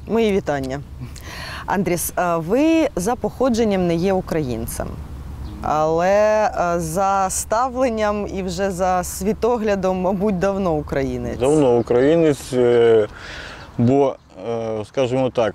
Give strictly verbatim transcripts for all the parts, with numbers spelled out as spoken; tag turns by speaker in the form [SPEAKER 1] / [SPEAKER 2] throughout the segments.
[SPEAKER 1] Мої вітання. Андріс, ви за походженням не є українцем, але за ставленням і вже за світоглядом, мабуть, давно українець.
[SPEAKER 2] Давно українець, бо, скажімо так,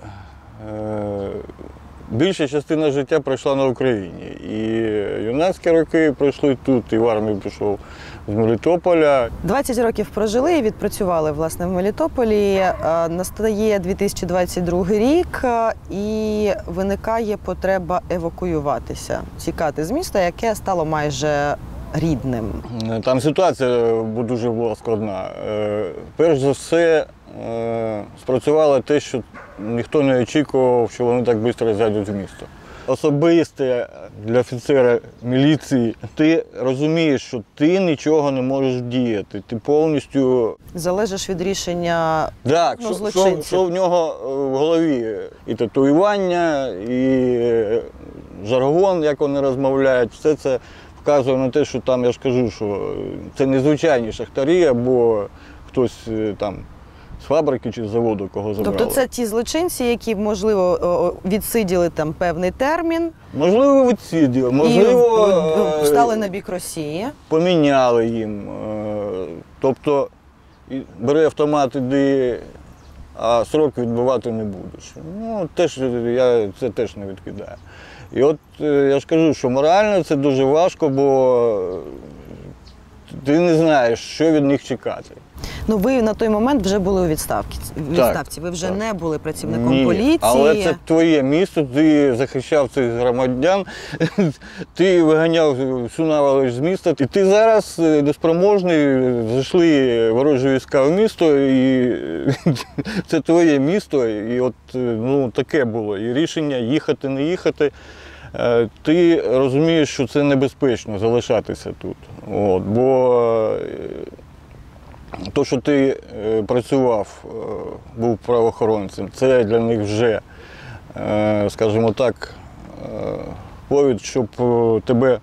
[SPEAKER 2] більша частина життя пройшла на Україні. І юнацькі роки пройшли тут, і в армію пішов з Мелітополя.
[SPEAKER 1] двадцять років прожили і відпрацювали, власне, в Мелітополі. Настає дві тисячі двадцять другий рік, і виникає потреба евакуюватися, тікати з міста, яке стало майже рідним.
[SPEAKER 2] Там ситуація дуже була складна. Перш за все, спрацювало те, що ніхто не очікував, що вони так швидко зайдуть в місто. Особисте для офіцера міліції, ти розумієш, що ти нічого не можеш діяти, ти повністю…
[SPEAKER 1] Залежиш від рішення
[SPEAKER 2] так,
[SPEAKER 1] ну,
[SPEAKER 2] що,
[SPEAKER 1] злочинців.
[SPEAKER 2] Що, що в нього в голові. І татуювання, і жаргон, як вони розмовляють, все це вказує на те, що там, я ж кажу, що це не звичайні шахтарі, або хтось там з фабрики чи з заводу, кого забрали.
[SPEAKER 1] Тобто це ті злочинці, які, можливо, відсиділи там певний термін.
[SPEAKER 2] Можливо, відсиділи, можливо,
[SPEAKER 1] і стали на бік Росії.
[SPEAKER 2] Поміняли їм. Тобто, бери автомат, іди, а срок відбувати не будеш. Ну, теж, я це теж не відкидаю. І от я ж кажу, що морально це дуже важко, бо ти не знаєш, що від них чекати.
[SPEAKER 1] Ну, ви на той момент вже були у відставці. відставці. Ви вже
[SPEAKER 2] так.
[SPEAKER 1] не були працівником
[SPEAKER 2] Ні,
[SPEAKER 1] поліції.
[SPEAKER 2] Але це твоє місто, ти захищав цих громадян, ти виганяв всю навалиш з міста. І ти зараз неспроможний, зайшли ворожі війська в місто, і це твоє місто. І от ну, таке було. І рішення їхати, не їхати. Ти розумієш, що це небезпечно залишатися тут. От, бо то, що ти працював, був правоохоронцем, це для них вже, скажімо так, повід, щоб тебе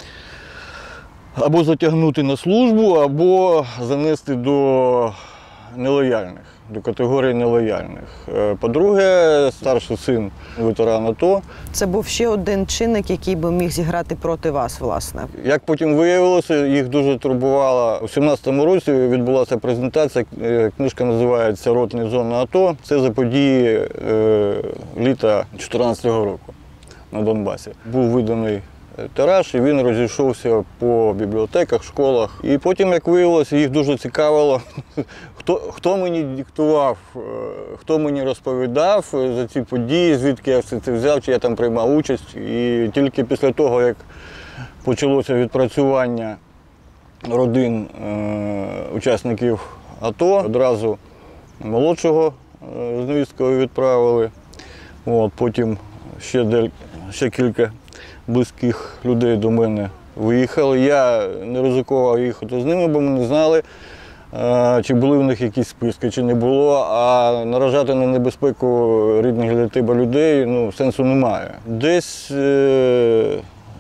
[SPEAKER 2] або затягнути на службу, або занести до нелояльних, до категорії нелояльних. По-друге, старший син ветеран АТО.
[SPEAKER 1] Це був ще один чинник, який би міг зіграти проти вас, власне.
[SPEAKER 2] Як потім виявилося, їх дуже турбувало. У сімнадцятому році відбулася презентація, книжка називається «Ротні зони АТО». Це за події е, літа чотирнадцятого року на Донбасі. Був виданий тираж, і він розійшовся по бібліотеках, школах. І потім, як виявилося, їх дуже цікавило, хто, хто мені диктував, хто мені розповідав за ці події, звідки я все це взяв, чи я там приймав участь. І тільки після того, як почалося відпрацювання родин е, учасників АТО, одразу молодшого з невісткою відправили. От, потім ще, дель, ще кілька близьких людей до мене виїхали. Я не ризикував їхати з ними, бо ми не знали, чи були в них якісь списки, чи не було. А наражати на небезпеку рідних для тебе людей ну, сенсу немає. Десь з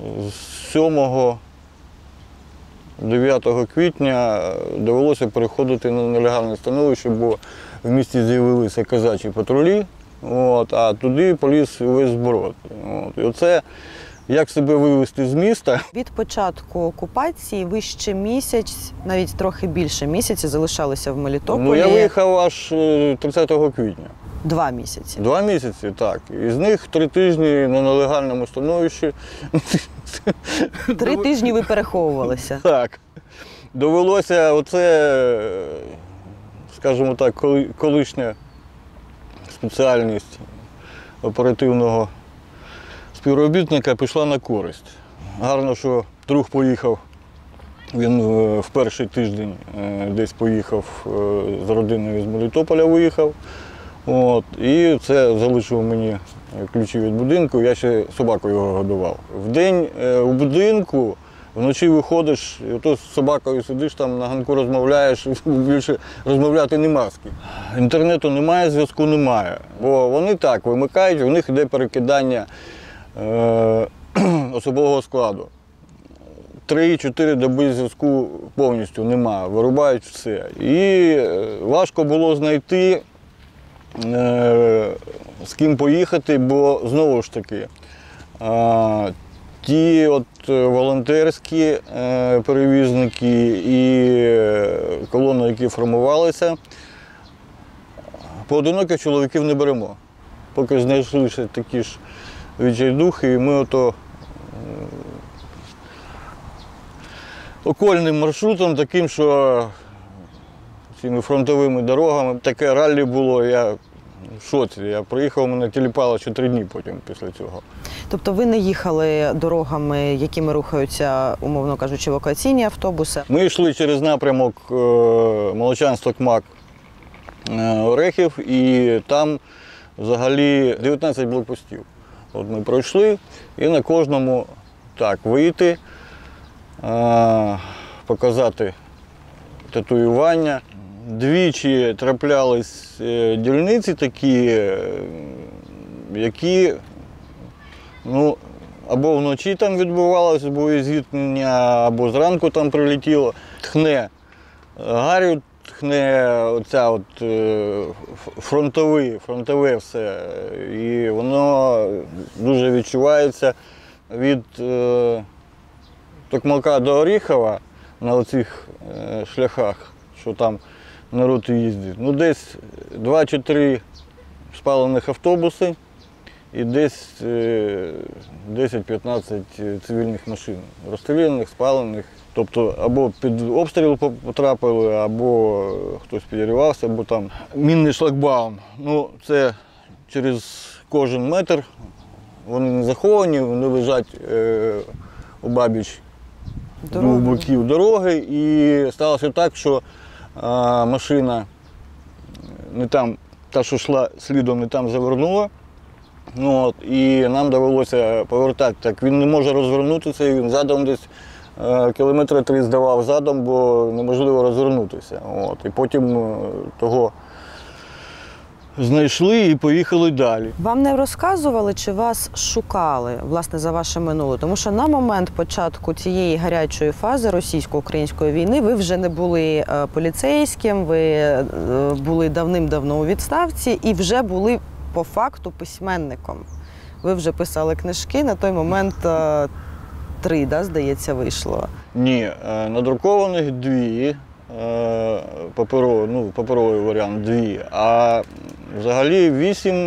[SPEAKER 2] сьомого-дев'ятого квітня довелося переходити на нелегальне становище, бо в місті з'явилися козачі патрулі, от, а туди поліз весь зброд. От. І оце як себе вивезти з міста.
[SPEAKER 1] Від початку окупації ви ще місяць, навіть трохи більше місяця залишалися в Мелітополі.
[SPEAKER 2] Ну, я виїхав аж тридцятого квітня.
[SPEAKER 1] Два місяці.
[SPEAKER 2] Два місяці, так. Із них три тижні на нелегальному становищі.
[SPEAKER 1] Три тижні ви переховувалися.
[SPEAKER 2] Так. Довелося оце, скажімо так, колишня спеціальність оперативного співробітника пішла на користь. Гарно, що друг поїхав, він в перший тиждень десь поїхав з родиною з Мелітополя, виїхав. От, і це залишив мені ключі від будинку, я ще собаку його годував. Вдень у будинку, вночі виходиш, і ото з собакою сидиш, там на ганку розмовляєш, більше розмовляти нема з ким. Інтернету немає, зв'язку немає, бо вони так вимикають, у них йде перекидання е- особового складу. Три-чотири доби зв'язку повністю немає, вирубають все. І важко було знайти з ким поїхати, бо знову ж таки, а, ті от волонтерські е, перевізники і колони, які формувалися, поодиноких чоловіків не беремо. Поки знайшли ще такі ж відчайдухи, і ми ото окольним маршрутом, таким, що цими фронтовими дорогами. Таке раллі було, я в шоці. Я приїхав, мене тіліпало ще три дні потім після цього.
[SPEAKER 1] Тобто ви не їхали дорогами, якими рухаються, умовно кажучи, евакуаційні автобуси?
[SPEAKER 2] Ми йшли через напрямок Молочанськ-Токмак, Орехів, і там взагалі дев'ятнадцять блокпостів. От ми пройшли, і на кожному так вийти, показати татуювання. Двічі траплялись дільниці такі, які ну, або вночі там відбувалося боєзіткнення, або зранку там прилетіло. Тхне гарю, тхне оця от фронтове, фронтове все. І воно дуже відчувається від Токмака до Оріхова на оцих шляхах, що там народ їздить. Ну, десь два чи три спалених автобуси і десь десять-п'ятнадцять цивільних машин. Розстріляних, спалених. Тобто або під обстріл потрапили, або хтось підірвався, або там мінний шлагбаум. Ну, це через кожен метр. Вони не заховані, вони лежать е, обабіч двох боків дороги. І сталося так, що а, машина не там, та, що йшла слідом, не там завернула. Ну, от, і нам довелося повертати. Так він не може розвернутися, і він задом десь е, кілометри три здавав задом, бо неможливо розвернутися. От, і потім е, того знайшли і поїхали далі.
[SPEAKER 1] Вам не розказували, чи вас шукали, власне, за ваше минуле? Тому що на момент початку цієї гарячої фази російсько-української війни ви вже не були поліцейським, ви були давним-давно у відставці і вже були по факту письменником. Ви вже писали книжки, на той момент три, да, здається, вийшло?
[SPEAKER 2] Ні, надрукованих дві. Паперовий, ну, паперовий варіант дві, а взагалі вісім.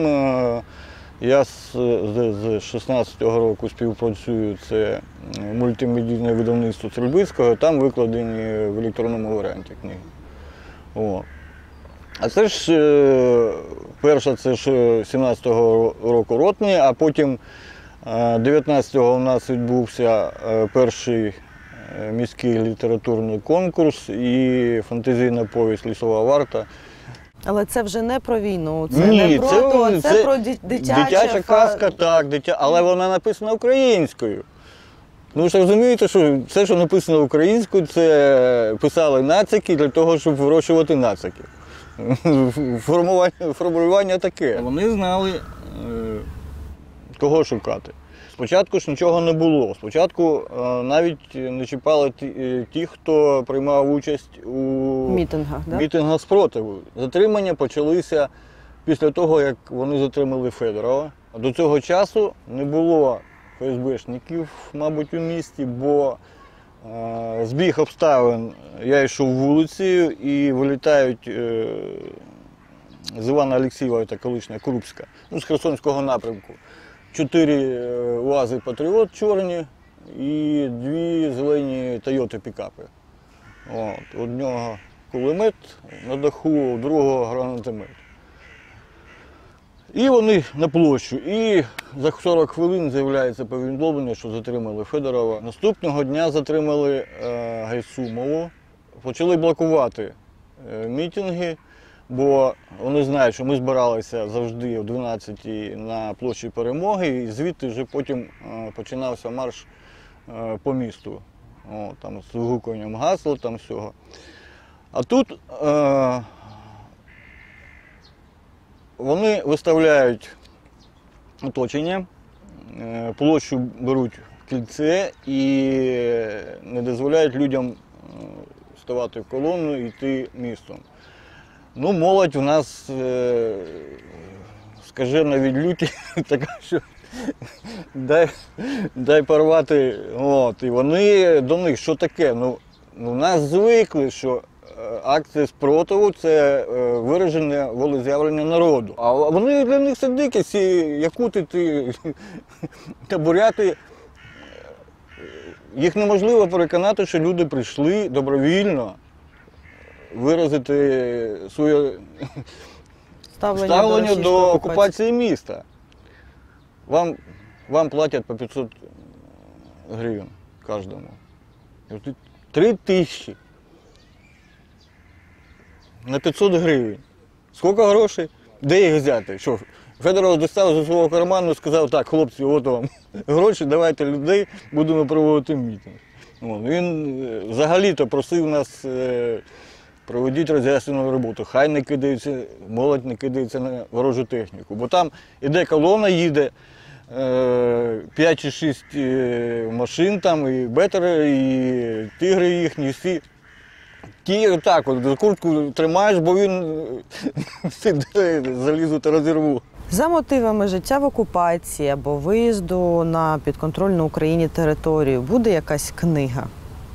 [SPEAKER 2] Я з, з шістнадцятого року співпрацюю, це мультимедійне видавництво Стрельбицького, там викладені в електронному варіанті книги. О. А це ж перша, це ж сімнадцятого року ротний, а потім дев'ятнадцятого у нас відбувся перший міський літературний конкурс і фантазійна повість «Лісова варта».
[SPEAKER 1] Але це вже не про війну, це
[SPEAKER 2] Ні,
[SPEAKER 1] не про
[SPEAKER 2] це,
[SPEAKER 1] то, це,
[SPEAKER 2] це
[SPEAKER 1] про дитяча,
[SPEAKER 2] дитяча казка, так, дитя... але вона написана українською. Ну, ви ж розумієте, що все, що написано українською, це писали нацики для того, щоб вирощувати нациків. Формування, формулювання таке. Вони знали, кого шукати. Спочатку ж нічого не було. Спочатку навіть не чіпали ті, ті хто приймав участь у
[SPEAKER 1] мітингах, да?
[SPEAKER 2] мітингах спротиву. Затримання почалися після того, як вони затримали Федорова. До цього часу не було ФСБшників, мабуть, у місті, бо е, збіг обставин. Я йшов вулицею і вилітають е, з Івана Олексієва, та колишня Крупська, ну, з Херсонського напрямку. Чотири УАЗи «Патріот» чорні і дві зелені «Тойоти» пікапи. От, одного кулемет на даху, у другого гранатомет. І вони на площу. І за сорок хвилин з'являється повідомлення, що затримали Федорова. Наступного дня затримали е, Гайсумову. Почали блокувати е, мітинги. Бо вони знають, що ми збиралися завжди о дванадцятій на площі Перемоги, і звідти вже потім починався марш по місту. О, там з вигукуванням гасла, там всього. А тут е, вони виставляють оточення, е, площу беруть в кільце і не дозволяють людям ставати в колону і йти містом. Ну, молодь у нас е, скажена від люті, така, що дай, дай порвати. От. І вони до них, що таке? Ну, ну, нас звикли, що акція спротиву – це вираження волез'явлення народу. А вони для них це дикі, ці якути, ті, та буряти. Їх неможливо переконати, що люди прийшли добровільно виразити своє
[SPEAKER 1] Ставлення,
[SPEAKER 2] ставлення
[SPEAKER 1] до,
[SPEAKER 2] до окупації міста. Вам, вам платять по п'ятсот гривень кожному. Три тисячі. На п'ятсот гривень. Скільки грошей? Де їх взяти? Що, Федоров достав зі свого карману і сказав, так, хлопці, от вам гроші, давайте людей, будемо проводити мітинг. Він взагалі-то просив нас проводити роз'яснювальну роботу. Хай не кидається, молодь не кидається на ворожу техніку. Бо там іде колона, їде п'ять чи шість машин, там і бетери, і тигри їхні, всі. Ті так, от, куртку тримаєш, бо він залізу та розірву.
[SPEAKER 1] За мотивами життя в окупації або виїзду на підконтрольну Україні територію буде якась книга?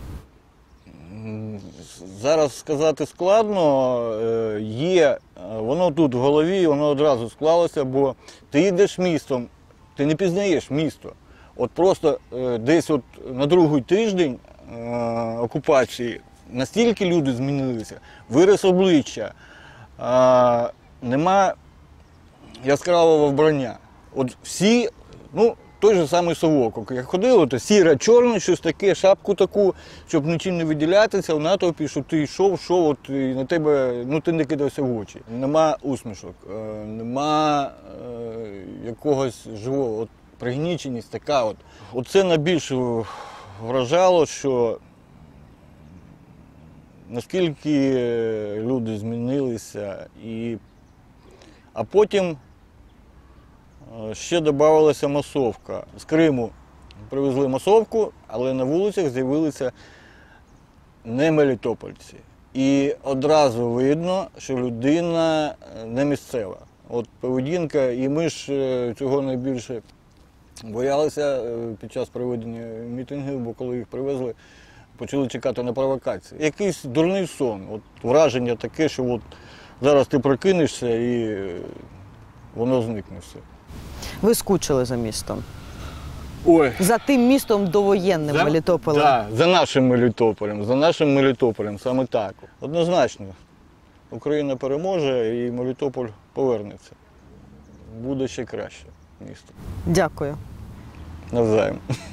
[SPEAKER 2] Зараз сказати складно. Є, воно тут в голові, воно одразу склалося, бо ти йдеш містом, ти не пізнаєш місто. От просто десь от на другий тиждень окупації настільки люди змінилися, вираз обличчя, нема яскравого вбрання. От всі, ну, той же самий Совок, як ходили, то сіре, чорне, щось таке, шапку таку, щоб нічим не виділятися, в натовпі, щоб ти йшов, йшов, от, і на тебе, ну, ти не кидався в очі. Нема усмішок, нема е, якогось живого, от, пригніченість така. От. Оце найбільше вражало, що наскільки люди змінилися, і... а потім ще додавалася масовка. З Криму привезли масовку, але на вулицях з'явилися не мелітопольці. І одразу видно, що людина не місцева. От поведінка, і ми ж цього найбільше боялися під час проведення мітингів, бо коли їх привезли, почали чекати на провокації. Якийсь дурний сон, от враження таке, що от зараз ти прокинешся і воно зникне все.
[SPEAKER 1] Ви скучили за містом?
[SPEAKER 2] Ой.
[SPEAKER 1] За тим містом довоєнним
[SPEAKER 2] За,
[SPEAKER 1] Мелітополем?
[SPEAKER 2] Так, да, за нашим Мелітополем, за нашим Мелітополем, саме так. Однозначно, Україна переможе і Мелітополь повернеться. Буде ще краще місто.
[SPEAKER 1] Дякую.
[SPEAKER 2] Навзаєм.